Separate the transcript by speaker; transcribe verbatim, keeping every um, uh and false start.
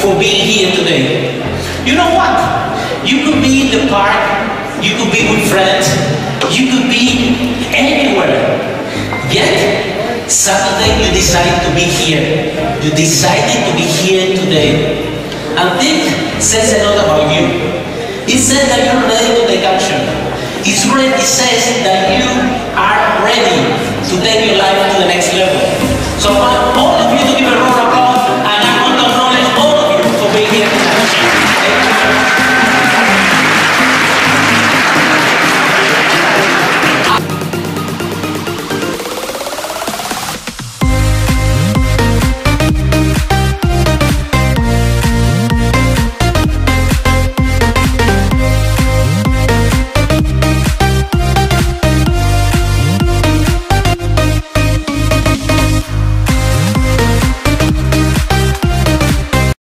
Speaker 1: for being here today. You know what? You could be in the park, you could be with friends, you could be anywhere. Yet, suddenly you decide to be here. You decided to be here today. And this says a lot about you. It says that you're ready to take action. It's ready, it says that you are ready to take your life